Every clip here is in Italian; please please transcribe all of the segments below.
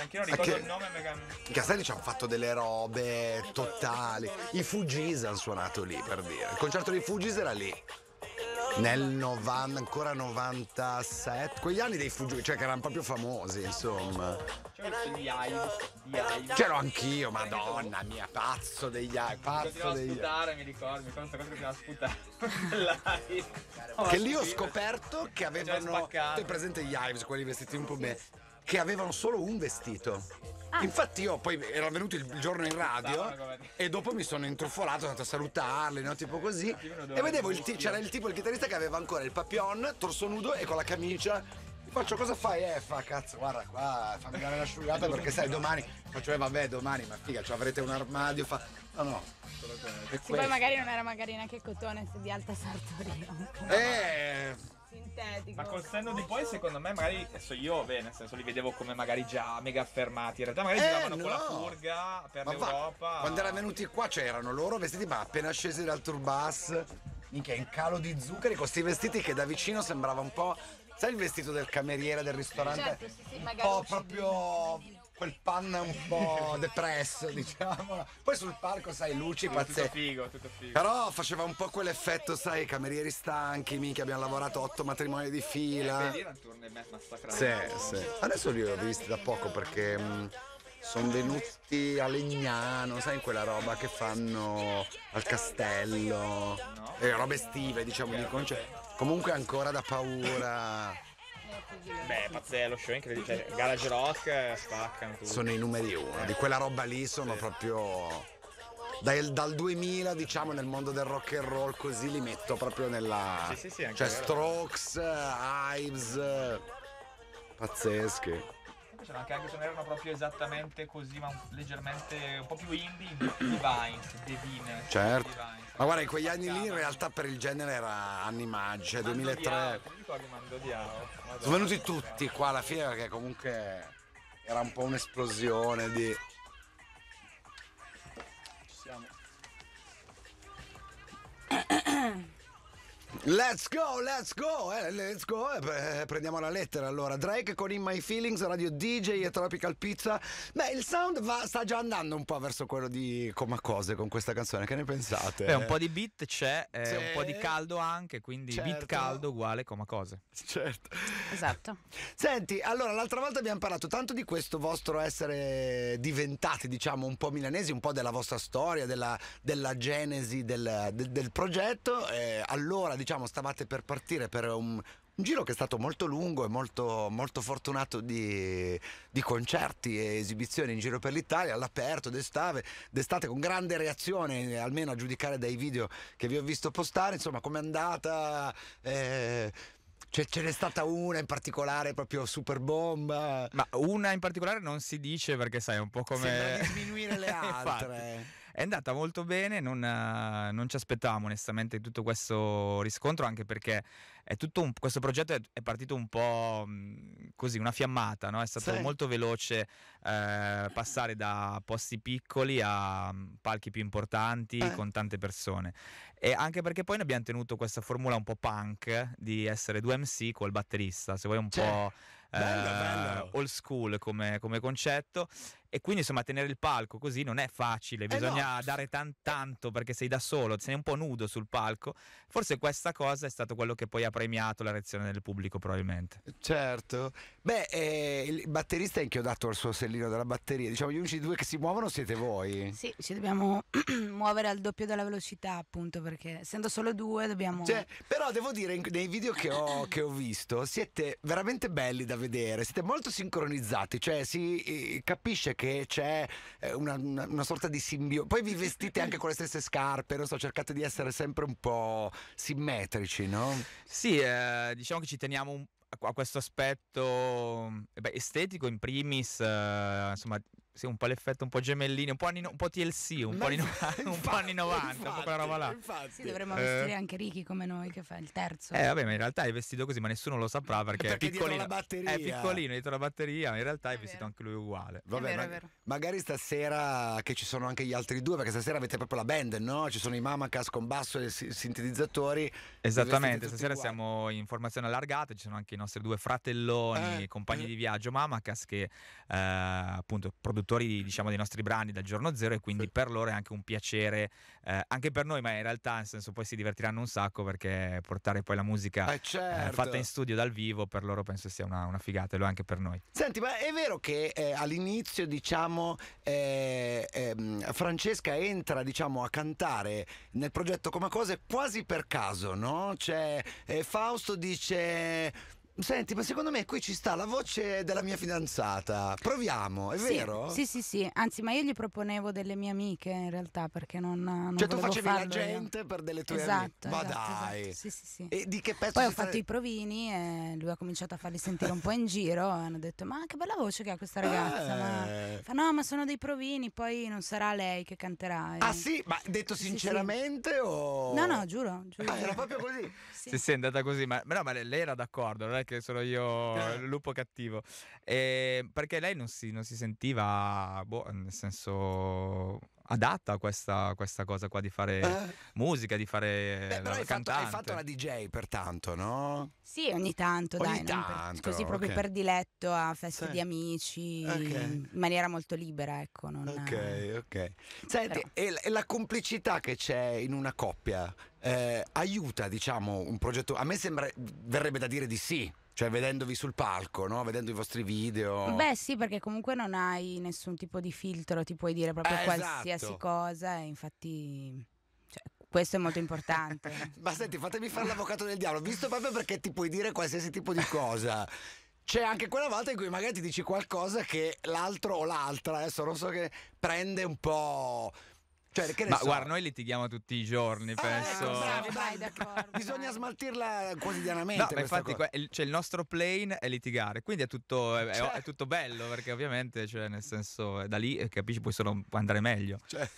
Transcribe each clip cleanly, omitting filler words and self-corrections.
Anche io non ricordo il nome perché... I Castelli ci hanno fatto delle robe totali. I Fugees hanno suonato lì, per dire. Il concerto dei Fugees era lì. Nel 90, ancora 97, quegli anni dei Fugees, cioè che erano proprio famosi, insomma. C'è gli Hives. C'ero anch'io, madonna mia, pazzo degli Hives, pazzo degli Hives. Sputare, mi ricordo questa cosa che continuava a sputare. Che lì ho scoperto che avevano, tu hai presente gli Hives, quelli vestiti un po' bene, che avevano solo un vestito. Infatti io poi ero venuto il giorno in radio e dopo mi sono intrufolato, sono andato a salutarli, no? Tipo così, e vedevo c'era il tipo, il chitarrista che aveva ancora il papillon, torso nudo e con la camicia. Gli faccio, cosa fai? Fa, cazzo, guarda qua, fammi dare l'asciugata perché sai domani. Faccio, vabbè, domani, ma figa, cioè, avrete un armadio, fa. No. Sì, poi magari non era neanche il cotone, se di alta sartoria. Sintetico. Ma col senno di poi secondo me magari adesso io nel senso li vedevo come magari già mega affermati, in realtà magari giravano con la furga per l'Europa. Quando erano venuti qua c'erano loro vestiti ma appena scesi dal turbus, minchia, in calo di zuccheri, con questi vestiti che da vicino sembrava un po', sai il vestito del cameriere del ristorante? Certo, sì, un magari po' proprio quel panna un po' depresso, diciamo. Poi sul palco, sai, luci pazzesche. Tutto figo. Però faceva un po' quell'effetto, sai, camerieri stanchi, minchia, abbiamo lavorato 8 matrimoni di fila. Lì era un tournée massacrante. Sì. Adesso li ho visti da poco perché sono venuti a Legnano, sai, in quella roba che fanno al castello. Robe estive, diciamo, di concerto. Comunque ancora da paura. Beh, pazzesco, lo show incredibile. Garage Rock spaccano tutti. Sono i numeri uno, di quella roba lì sono proprio. Dal 2000, diciamo, nel mondo del rock and roll, così li metto proprio nella. Sì, anche cioè, vero. Strokes, Hives, pazzeschi. C'era anche se non erano proprio esattamente così, ma leggermente un po' più indie, Divine. Certo. Divine. Ma guarda, in quegli anni lì in realtà per il genere era anni magici, 2003. Ti ricordi Mando Diao? Sono venuti tutti qua alla fine perché comunque era un po' un'esplosione di. Ci siamo. Let's go. Prendiamo la lettera allora. Drake con In My Feelings, Radio DJ e Tropical Pizza. Beh, il sound sta già andando un po' verso quello di Comacose con questa canzone, che ne pensate? Beh, un po' di beat c'è, un po' di caldo anche, quindi certo. Beat caldo uguale Comacose. Certo. Esatto. Senti, allora l'altra volta abbiamo parlato tanto di questo vostro essere diventati, diciamo, un po' milanesi, un po' della vostra storia, della genesi del progetto. Allora, diciamo, stavate per partire per un giro che è stato molto lungo e molto, molto fortunato di concerti e esibizioni in giro per l'Italia, all'aperto, d'estate, con grande reazione, almeno a giudicare dai video che vi ho visto postare. Insomma, com'è andata? Ce n'è stata una in particolare proprio super bomba? Ma una in particolare non si dice perché sai, è un po' come... Sembra di sminuire le altre. Infatti, è andata molto bene, non ci aspettavamo onestamente tutto questo riscontro, anche perché questo progetto è partito un po' così, una fiammata, no? È stato molto veloce passare da posti piccoli a palchi più importanti con tante persone, e anche perché poi ne abbiamo tenuto questa formula un po' punk di essere due MC col batterista, se vuoi un po' bello. old school come concetto, e quindi insomma tenere il palco così non è facile, bisogna dare tanto perché sei da solo, sei un po' nudo sul palco. Forse questa cosa è stato quello che poi ha premiato la reazione del pubblico, probabilmente. Certo. Beh, il batterista è inchiodato al suo sellino della batteria, diciamo gli unici due che si muovono siete voi. Sì, ci dobbiamo muovere al doppio della velocità, appunto, perché essendo solo due dobbiamo... Però devo dire, nei video che ho visto siete veramente belli da vedere, siete molto sincronizzati, cioè si capisce che c'è una sorta di simbiosi. Poi vi vestite anche con le stesse scarpe, non so, cercate di essere sempre un po' simmetrici, no? Sì, diciamo che ci teniamo a questo aspetto estetico in primis, insomma un po' l'effetto un po' gemellini, un po' TLC, un po' anni 90, un po' quella roba là. Sì, dovremmo vestire anche Ricky come noi, che fa il terzo. Vabbè, ma in realtà è vestito così, ma nessuno lo saprà perché è piccolino. È piccolino dietro la batteria, ma in realtà è vestito anche lui uguale. Vabbè, è vero. magari stasera che ci sono anche gli altri due, perché stasera avete proprio la band, no? Ci sono i Mamacas con basso e sintetizzatori. Esattamente, stasera siamo in formazione allargata, ci sono anche i nostri due fratelloni, compagni di viaggio Mamacas, che appunto produttori, diciamo, dei nostri brani dal giorno zero, e quindi per loro è anche un piacere, anche per noi, ma in realtà nel senso poi si divertiranno un sacco, perché portare poi la musica fatta in studio dal vivo per loro penso sia una figata, e lo è anche per noi. Senti, ma è vero che all'inizio, diciamo, Francesca entra, diciamo, a cantare nel progetto Come Cose quasi per caso, no? Cioè Fausto dice: senti, ma secondo me qui ci sta la voce della mia fidanzata, proviamo, è vero? Sì, anzi, ma io gli proponevo delle mie amiche in realtà, perché non cioè tu volevo facevi la farlo gente io. per delle tue Esatto, amiche? Ma esatto, dai! esatto. Sì. E di che pezzo Poi ho si fatto i provini e lui ha cominciato a farli sentire un po' in giro, e hanno detto: ma che bella voce che ha questa ragazza. Fa: no, ma sono dei provini, poi non sarà lei che canterà. Ah sì? Ma detto sinceramente o... No, giuro. era proprio così? Sì. Sì, è andata così, ma lei era d'accordo, non è che sono io il lupo cattivo, perché lei non si sentiva, nel senso, adatta a questa cosa qua di fare musica, di fare però cantante. hai fatto la DJ pertanto, no? Sì, ogni tanto, Ogni dai, tanto, così proprio ok. per diletto, a feste di amici, in maniera molto libera, ecco. Ok. Senti, e la complicità che c'è in una coppia aiuta, diciamo, un progetto? A me verrebbe da dire di sì. Cioè, vedendovi sul palco, no? Vedendo i vostri video. Beh, sì, perché comunque non hai nessun tipo di filtro, ti puoi dire proprio qualsiasi cosa, e infatti, cioè, questo è molto importante. Ma senti, fatemi fare l'avvocato del diavolo, visto proprio perché ti puoi dire qualsiasi tipo di cosa. C'è anche quella volta in cui magari ti dici qualcosa che l'altro o l'altra, adesso non so, che prende un po'. Cioè, che ne so. Guarda, noi litighiamo tutti i giorni, penso. Bravo, dai, d'accordo. Bisogna smaltirla quotidianamente. No, ma infatti cioè, il nostro plane è litigare, quindi è tutto bello, perché ovviamente, cioè, nel senso, da lì capisci, può andare meglio. Cioè.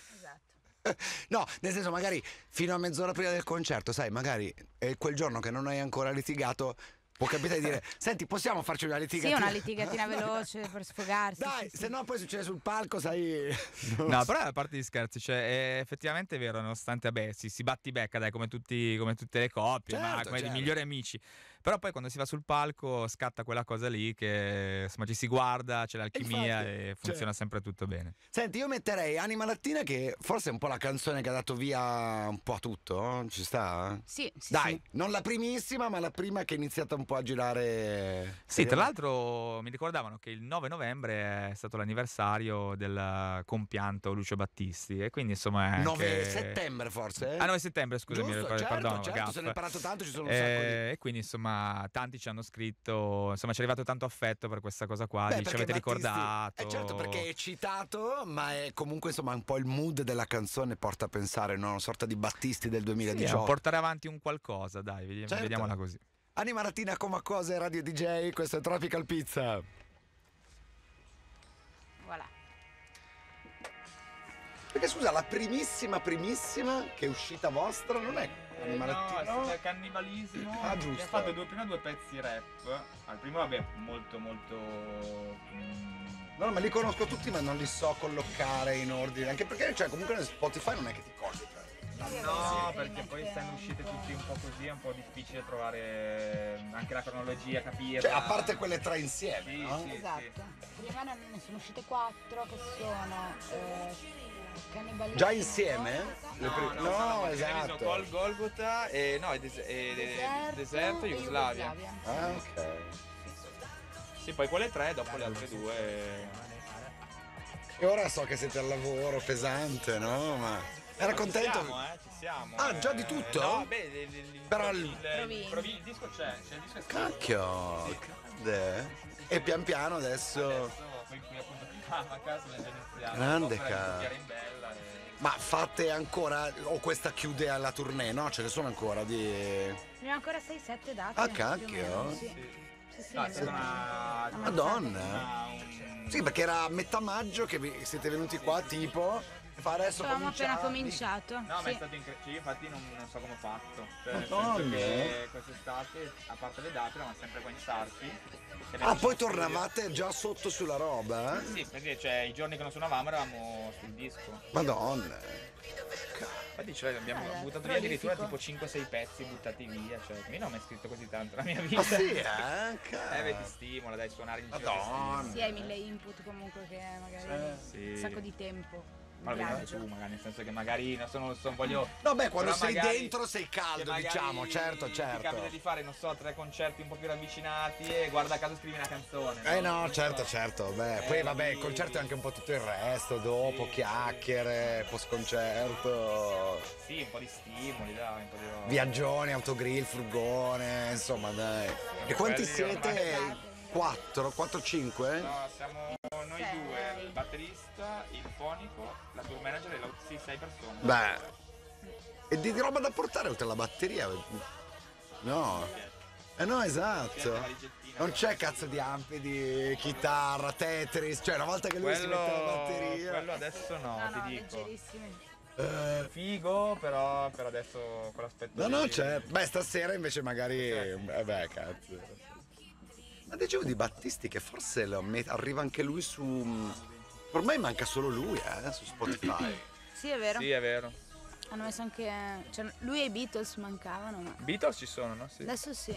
No, nel senso, magari fino a mezz'ora prima del concerto, sai, magari quel giorno che non hai ancora litigato, può capitare di dire: senti, possiamo farci una litigatina? Sì, una litigatina veloce per sfogarsi. Dai, sì. se no poi succede sul palco, sai. No, però a parte gli scherzi, cioè, è effettivamente vero, nonostante, si batti becca, dai, come tutte le coppie, ma come i migliori amici. Però poi quando si va sul palco scatta quella cosa lì che, insomma, ci si guarda, c'è l'alchimia e funziona sempre tutto bene. Senti, io metterei Anima Lattina, che forse è un po' la canzone che ha dato via un po' a tutto, ci sta? Sì. Dai, non la primissima, ma la prima che è iniziata un po' a girare. Sì, tra l'altro mi ricordavano che il 9 novembre è stato l'anniversario del compianto Lucio Battisti, e quindi insomma è anche... 9 settembre forse? 9 settembre, scusami, perdono, certo, se ne è parlato tanto, ci sono un sacco di... E quindi insomma tanti ci hanno scritto, insomma ci è arrivato tanto affetto per questa cosa qua. Ci avete ricordato. Certo, perché è citato, ma è comunque, insomma, un po' il mood della canzone porta a pensare, no? Una sorta di Battisti del 2018. Sì, portare avanti un qualcosa, dai, vediamola così. Anima Lattina, Come Cose, Radio DJ, questo è Tropical Pizza. Voilà. Perché scusa, la primissima che è uscita vostra non è Anima Lattina? No, è Cannibalismo. Ah, giusto. Abbiamo fatto prima due pezzi rap. Al primo, vabbè, molto. No, ma li conosco tutti, ma non li so collocare in ordine. Anche perché, cioè, comunque Spotify non è che ti coglie. No, perché poi essendo uscite tutti un po' così è un po' difficile trovare anche la cronologia, capire. Cioè, a parte quelle tre insieme, sì, no? sì, Esatto. Prima ne sono uscite 4 che sono Cannibalismo. Già insieme? No, esatto. Col Golgotha e Deserto, Jugoslavia. Ah, ok. Sì, poi quelle tre, dopo le altre due. E ora so che siete al lavoro pesante, no? Ma era contento? Ci siamo. Ah, già di tutto? No, beh, però il disco c'è, il disco è Cacchio, sì. grande. E pian piano adesso poi qui appunto a casa è già iniziato. Grande Bella. Ma fate ancora, o questa chiude alla tournée, no? Ce ne sono ancora di... Abbiamo ancora 6-7 date. Ah, cacchio. Sì. No, è stata Madonna. Sì, perché era a metà maggio che siete venuti qua, tipo. Adesso avevamo appena cominciato. No, sì. ma è stato incredibile. Io infatti non so come ho fatto. Cioè, nel Madonna. senso che quest'estate, a parte le date, eravamo sempre qua in Sarti. Ah, poi tornavate già sotto sulla roba, eh? Sì, perché cioè, i giorni che non suonavamo eravamo sul disco. Madonna. Infatti abbiamo buttato via addirittura tipo 5-6 pezzi buttati via. Cioè, io non ho mai scritto così tanto la mia vita. Ah sì, Beh, ti stimola, dai, suonare in giro. Madonna. Sì, hai 1000 input comunque che magari Sì. un sacco di tempo. Ma lo vedi tu, magari, nel senso che magari non voglio. No, beh, quando però sei magari- dentro sei caldo, che magari diciamo, certo. Ti capita di fare, non so, 3 concerti un po' più ravvicinati e guarda caso scrivi una canzone. No, Non certo, so. certo. Beh, poi vabbè, il concerto è anche un po' tutto il resto, dopo, Sì. chiacchiere, post concerto, Sì, un po' di stimoli, dai, un po' di. viaggioni, autogrill, furgone, insomma, dai. E quanti Quelli siete? ormai- 4, 5? No, siamo noi Sei. due, il batterista, il fonico, la tour manager e sì, 6 persone. Beh, e di roba da portare oltre alla batteria? No. No, esatto. Non c'è cazzo di ampi, di chitarra, Tetris, cioè una volta che lui si mette la batteria. Quello adesso no, No, ti no, dico. leggerissimi. Figo, però per adesso quell'aspetto. No, lì- c'è. Beh, stasera invece magari. Beh, cazzo. Ma dicevo di Battisti che forse arriva anche lui su. Ormai manca solo lui, su Spotify. Sì, è vero. Sì, è vero. Hanno messo anche. Cioè, lui e i Beatles mancavano, ma. Beatles ci sono, no? Sì. Adesso sì.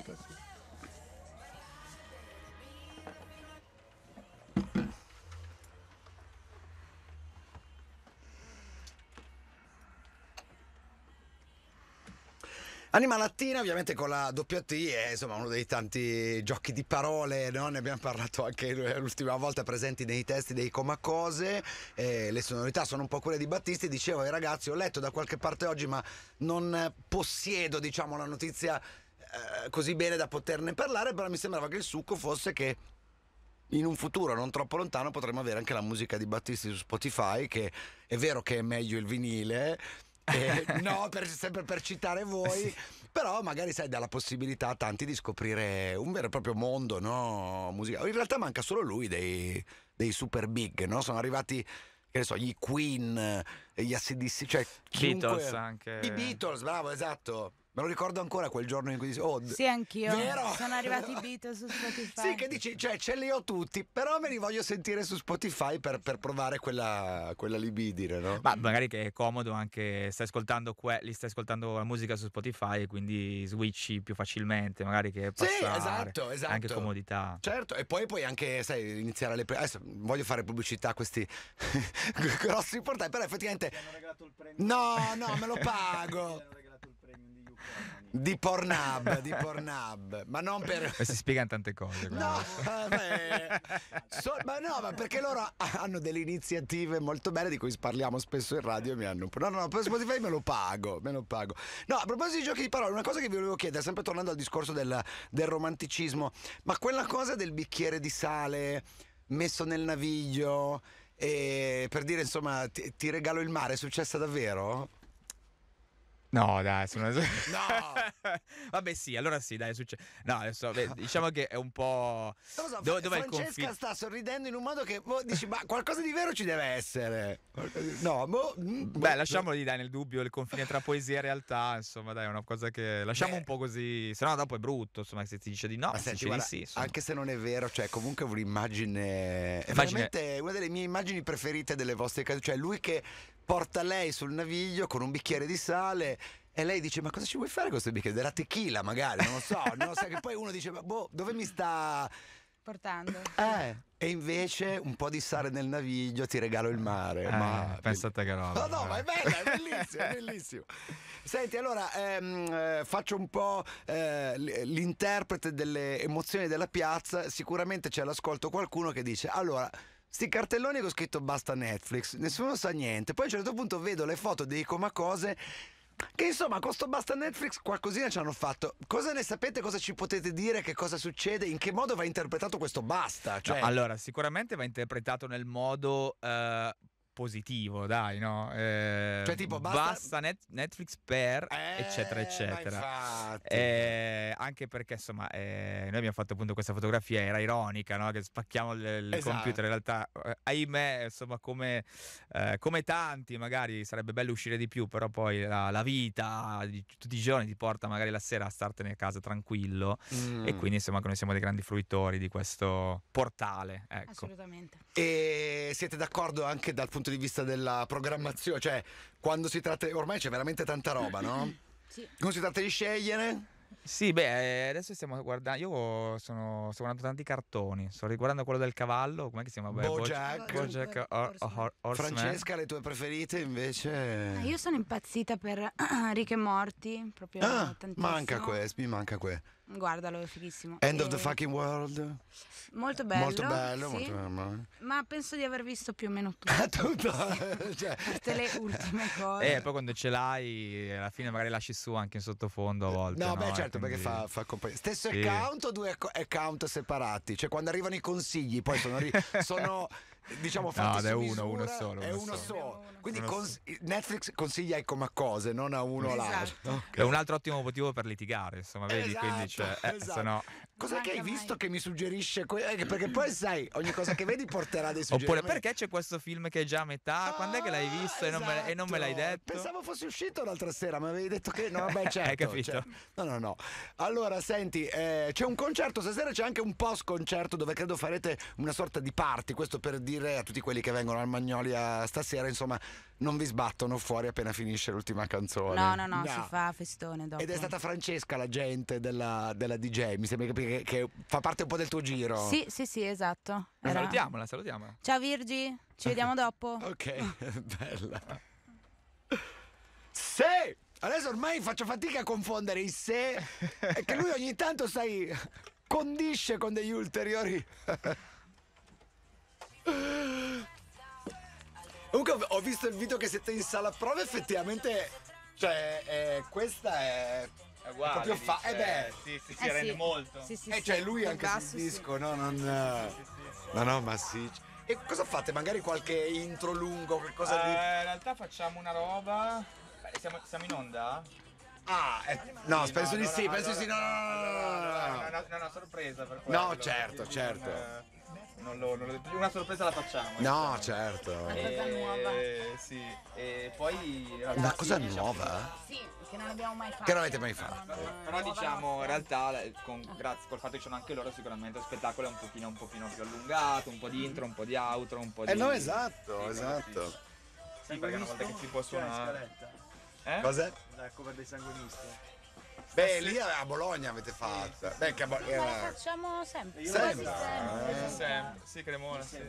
Anima Lattina ovviamente con la doppia T è insomma uno dei tanti giochi di parole, no? Ne abbiamo parlato anche l'ultima volta, presenti nei testi dei Comacose, le sonorità sono un po' quelle di Battisti. Dicevo ai ragazzi, ho letto da qualche parte oggi ma non possiedo diciamo la notizia così bene da poterne parlare, però mi sembrava che il succo fosse che in un futuro non troppo lontano potremo avere anche la musica di Battisti su Spotify, che è vero che è meglio il vinile, no, sempre per citare voi, però magari sai dà la possibilità a tanti di scoprire un vero e proprio mondo, no? Musicale. In realtà manca solo lui dei super big, no? Sono arrivati, che ne so, gli Queen, gli AC/DC, cioè chiunque. Beatles anche. I Beatles, bravo, esatto. Me lo ricordo ancora quel giorno in cui dici, oh, Sì, anch'io. vero? Sono arrivati i Beatles su Spotify. Sì, che dici, cioè ce li ho tutti, però me li voglio sentire su Spotify per provare quella libidine, no? Ma magari che è comodo anche, li stai ascoltando la musica su Spotify e quindi switchi più facilmente, magari che passare. Sì, esatto. Anche comodità. Certo, e poi puoi anche, sai, iniziare adesso voglio fare pubblicità a questi grossi portali, però effettivamente Ti hanno regalato il premio. no, me lo pago. Ti hanno regalato il premio di UK Harmony. Di Pornhub, ma non per E si spiegano tante cose. No, guarda. vabbè. Ma perché loro hanno delle iniziative molto belle di cui parliamo spesso in radio e mi hanno. No, per Spotify me lo pago. No, a proposito di giochi di parole, una cosa che vi volevo chiedere, sempre tornando al discorso del romanticismo, ma quella cosa del bicchiere di sale messo nel naviglio per dire insomma ti regalo il mare è successa davvero? No, dai, sono. No! Vabbè, sì, allora sì, dai, succede. No, adesso, diciamo che è un po'. Non lo so, Dov'è il Francesca confine? sta sorridendo in un modo che dici, ma qualcosa di vero ci deve essere. No, Beh, lasciamolo lì, dai, nel dubbio, il confine tra poesia e realtà, insomma, dai, è una cosa che lasciamo un po' così, se no dopo è brutto, insomma, se ti dice di no, Ma si senti, dice guarda, di sì, insomma. anche se non è vero, cioè comunque un'immagine è veramente una delle mie immagini preferite delle vostre case, cioè lui che porta lei sul naviglio con un bicchiere di sale e lei dice ma cosa ci vuoi fare con questo bicchiere? Della tequila magari, non lo so, che poi uno dice ma dove mi sta Portando. e invece un po' di sale nel naviglio ti regalo il mare. Ma pensate che roba. No, ma è bella, è bellissimo, è bellissimo. Senti, allora faccio un po' l'interprete delle emozioni della piazza. Sicuramente c'è all'ascolto qualcuno che dice allora sti cartelloni che ho scritto basta Netflix, nessuno sa niente. Poi a un certo punto vedo le foto dei Comacose che insomma con sto basta Netflix qualcosina ci hanno fatto. Cosa ne sapete? Cosa ci potete dire? Che cosa succede? In che modo va interpretato questo basta? Cioè... No, allora, sicuramente va interpretato nel modo positivo, dai, no? Cioè, tipo, basta Netflix per eccetera eccetera. Anche perché insomma noi abbiamo fatto appunto questa fotografia, era ironica, no? Che spacchiamo il computer, in realtà ahimè insomma come tanti magari sarebbe bello uscire di più, però poi la vita di tutti i giorni ti porta magari la sera a startene a casa tranquillo e quindi insomma che noi siamo dei grandi fruitori di questo portale, ecco. Assolutamente. E siete d'accordo anche dal punto di vista della programmazione? Cioè, quando si tratta, ormai c'è veramente tanta roba, no? Sì. Quando si tratta di scegliere? Sì, adesso stiamo guardando. Io sto guardando tanti cartoni. Sto riguardando quello del cavallo. Com'è che si chiama? BoJack Horseman. Francesca, le tue preferite invece? Io sono impazzita per Rick e Morty, proprio tantissimo. Mi manca questo. Guardalo, è fighissimo. End of the fucking world. Molto bello. Molto bello, sì. molto. Ma penso di aver visto più o meno tutto. Cioè. Tutte le ultime cose. Poi quando ce l'hai, alla fine magari lasci su anche in sottofondo a volte. No, beh, certo, perché fa compagnia. Stesso sì. account o due account separati? Cioè, quando arrivano i consigli, poi sono diciamo fatti su misura, uno solo. È uno solo. Quindi Netflix consiglia come cose, non a uno o l'altro. Okay. È un altro ottimo motivo per litigare, insomma, vedi? Esatto, Quindi esatto. Cos'è che hai visto che mi suggerisce? Perché poi sai, ogni cosa che vedi porterà dei suggerimenti. Oppure perché c'è questo film che è già a metà? Quando è che l'hai visto esatto. e non me l'hai detto? Pensavo fosse uscito l'altra sera, ma avevi detto che no, vabbè, certo. Hai capito? Cioè, no. Allora, senti, c'è un concerto stasera, c'è anche un post concerto dove credo farete una sorta di party, questo per dire a tutti quelli che vengono al Magnolia stasera, insomma, non vi sbattono fuori appena finisce l'ultima canzone. No, si fa festone dopo. Ed è stata Francesca la gente della DJ, mi sembra che fa parte un po' del tuo giro. Sì, esatto. Salutiamola. Ciao Virgi, ci vediamo dopo. Ok, bella. Se adesso ormai faccio fatica a confondere il se e che lui ogni tanto condisce con degli ulteriori. Comunque ho visto il video che siete in sala prove, effettivamente, cioè questa è uguale, proprio sì, rende molto. Sì, cioè lui anche basso, sul disco, no? No, ma sì. E cosa fate? Magari qualche intro lungo, qualcosa di... In realtà facciamo una roba. Siamo in onda? No, penso di sì, penso di sì. No. Una sorpresa per quello. No, certo. Una sorpresa la facciamo. No, certo. Una cosa nuova. Sì. E poi. Una cosa nuova? Sì, che non abbiamo mai fatto. Che non avete mai fatto. Però diciamo, in realtà, grazie col fatto che ci sono anche loro, sicuramente lo spettacolo è un pochino più allungato, un po' di intro, un po' di outro, un po' di. No, esatto. Sì, perché una volta che si può suonare. Cos'è? La cover dei sanguinisti. Beh, lì a Bologna avete fatto. Beh, che Ma la facciamo sempre. Sempre. Sì, Cremona. Sì.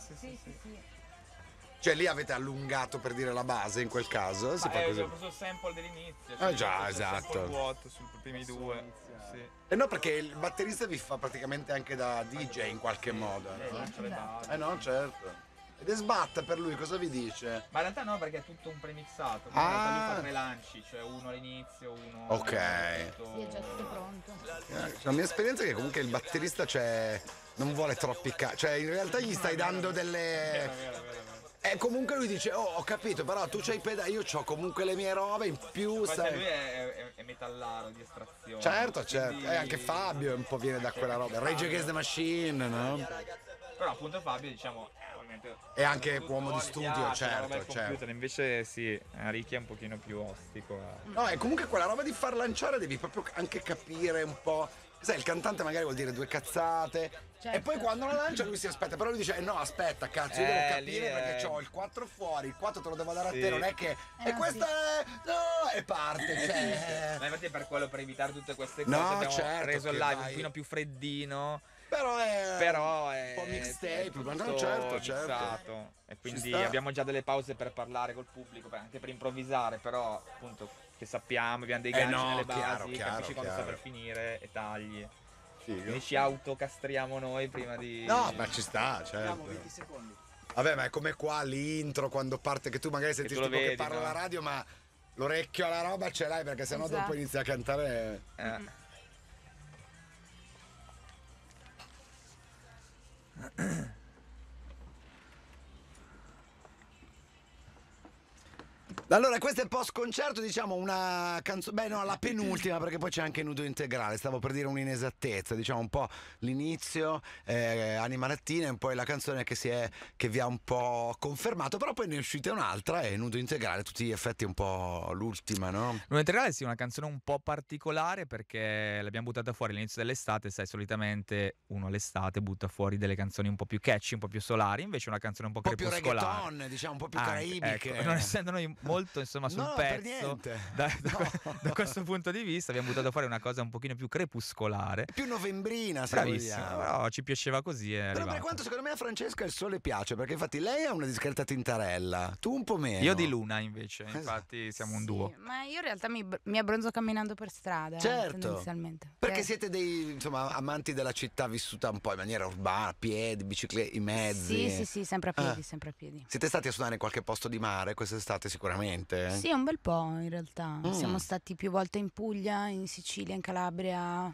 Cioè lì avete allungato per dire la base in quel caso? Si fa così. Ho preso il sample dell'inizio. Già, esatto. Il vuoto sui primi due. Sì. No, perché il batterista vi fa praticamente anche da DJ in qualche modo. No, certo. Ed è sbatta per lui, cosa vi dice? Ma in realtà no, perché è tutto un premixato. In realtà lui fa 3 lanci, cioè uno all'inizio, uno. Ok. Sì, è già tutto pronto. La mia esperienza è che comunque il batterista non vuole troppi cioè in realtà gli stai dando delle. Vero. E comunque lui dice, ho capito, però tu c'hai i pedali, io ho comunque le mie robe in più, sai. Lui è metallaro di estrazione. Certo. Quindi. E anche Fabio un po' viene da quella roba. Rage Against the Machine, no? Però appunto Fabio, diciamo, è anche uomo di studio, certo. Computer, invece sì, Ricky è un pochino più ostico. No, e comunque quella roba di far lanciare devi proprio anche capire un po'. Sai, il cantante magari vuol dire 2 cazzate. Certo. E poi quando la lancia lui si aspetta. Però lui dice, no, aspetta, cazzo, io devo capire perché ho il 4 fuori, il 4 te lo devo dare a te, non è che. E questa è. No, e parte, cioè. Ma infatti per quello, per evitare tutte queste cose, No, abbiamo certo, reso il che live vai. un pochino più freddino. Però è è un po' mixtape, ma no, tutto certo. mixato. E quindi sta. abbiamo già delle pause per parlare col pubblico, anche per improvvisare, però appunto che sappiamo, abbiamo dei ganci nelle basi, capisci quando sta per finire e tagli. Quindi ci autocastriamo noi prima di. No, ma ci sta, Abbiamo certo. 20 secondi. Vabbè, ma è come qua l'intro quando parte che tu magari senti tu lo tipo che vedi, parla no? alla radio, ma l'orecchio alla roba ce l'hai perché sennò Esatto. dopo inizia a cantare. Allora, questo è post concerto, diciamo una canzone, beh no, la penultima, perché poi c'è anche Nudo integrale, stavo per dire un'inesattezza, diciamo un po' l'inizio, Anima Lattina, e poi la canzone che vi ha un po' confermato, però poi ne è uscita un'altra, e Nudo integrale, a tutti gli effetti un po' l'ultima, no? Nudo integrale sì, una canzone un po' particolare perché l'abbiamo buttata fuori all'inizio dell'estate, sai, solitamente uno all'estate butta fuori delle canzoni un po' più catchy, un po' più solari, invece una canzone un po' crepuscolare. Un po' più reggaeton, diciamo, un po' più caraibiche. Ecco, non essendo noi molto insomma sul pezzo da questo punto di vista abbiamo buttato fuori una cosa un pochino più crepuscolare, più novembrina, se bravissimo, vogliamo. però ci piaceva così, però per quanto secondo me a Francesca il sole piace, perché infatti lei ha una discreta tintarella, tu un po' meno. Io di luna invece, infatti siamo un duo. Ma io in realtà mi abbronzo camminando per strada, certo, tendenzialmente. perché siete dei insomma amanti della città vissuta un po' in maniera urbana, a piedi, biciclette, i mezzi. Sì, sempre a piedi, sempre a piedi. Siete stati a suonare in qualche posto di mare quest'estate sicuramente? Sì, un bel po' in realtà. Siamo stati più volte in Puglia, in Sicilia, in Calabria.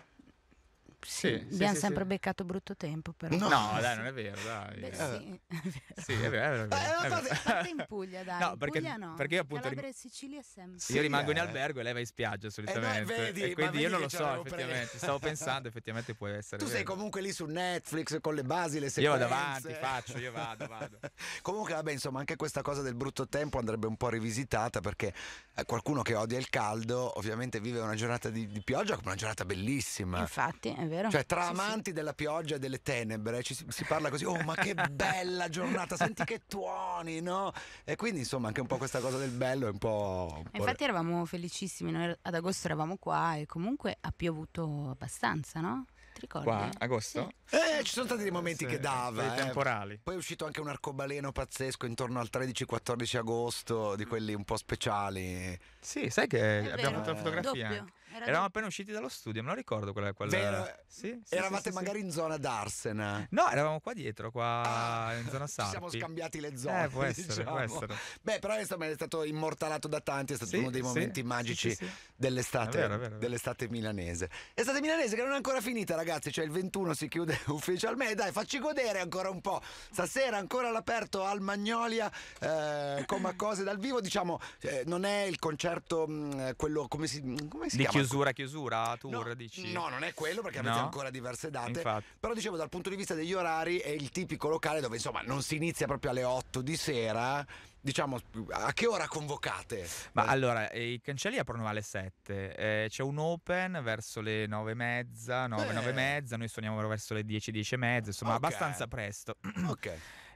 Sì, abbiamo sempre beccato brutto tempo, però. No, dai, non è vero, dai. Beh, sì. Sì, è vero. Parte in Puglia, dai. No, perché, in Puglia no. perché io appunto Calabria e Sicilia sempre. Io rimango in albergo e lei va in spiaggia solitamente. Vedi, e quindi io non lo so, effettivamente. Stavo pensando, effettivamente può essere. Tu vero. sei comunque lì su Netflix con le basi, le sequenze. Io vado avanti, faccio, io vado. Comunque, vabbè, insomma, anche questa cosa del brutto tempo andrebbe un po' rivisitata, perché qualcuno che odia il caldo ovviamente vive una giornata di pioggia come una giornata bellissima. Infatti, è vero. Cioè, tra amanti della pioggia e delle tenebre si parla così, oh ma che bella giornata, senti che tuoni, no? E quindi insomma anche un po' questa cosa del bello è un po'... Infatti eravamo felicissimi, noi ad agosto eravamo qua e comunque ha piovuto abbastanza, no? Ti ricordi? Qua, agosto? Sì. Ci sono stati dei momenti che dava. Dei temporali. Poi è uscito anche un arcobaleno pazzesco intorno al 13-14 agosto, di quelli un po' speciali. Sì, sai che È abbiamo vero, fatto la fotografia? doppio. Eravamo appena usciti dallo studio, me lo ricordo quella... Vero? Sì, Eravate sì. magari in zona d'Arsena. No, eravamo qua dietro, in zona Sarpi. Ci siamo scambiati le zone. Può essere, può essere. Beh, però è stato immortalato da tanti, è stato uno dei momenti magici sì. dell'estate, È vero. dell'estate milanese. Estate milanese che non è ancora finita, ragazzi, cioè il 21 si chiude ufficialmente. Dai, facci godere ancora un po'. Stasera ancora all'aperto al Magnolia, come cose dal vivo, diciamo, non è il concerto quello come si di chiama? chiusura tour, No, dici? no, non è quello, perché avete ancora diverse date. Infatti. Però dicevo, dal punto di vista degli orari è il tipico locale dove insomma non si inizia proprio alle 8 di sera. Diciamo, a che ora convocate? Ma allora, i cancelli aprono alle 7, c'è un open verso le 9:30, 9:30, noi suoniamo verso le 10, 10:30, insomma abbastanza presto. Ok.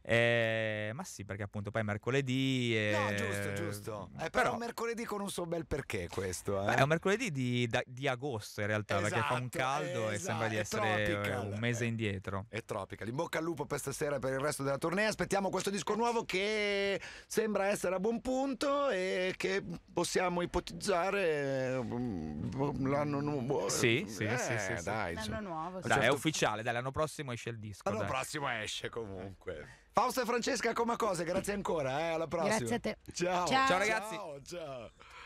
Ma sì, perché appunto poi è mercoledì. No, giusto. Però un mercoledì con un suo bel perché questo. È un mercoledì di agosto in realtà, perché fa un caldo e sembra di essere un mese indietro. È tropical. In bocca al lupo per stasera e per il resto della tournée. Aspettiamo questo disco nuovo che sembra essere a buon punto e che possiamo ipotizzare l'anno nuovo. Sì. Dai, L'anno nuovo. Dai, è ufficiale, dai, l'anno prossimo esce il disco. L'anno prossimo esce comunque. Fausto e Francesca, come cose, grazie ancora, alla prossima. Grazie a te. Ciao. Ciao ragazzi. Ciao.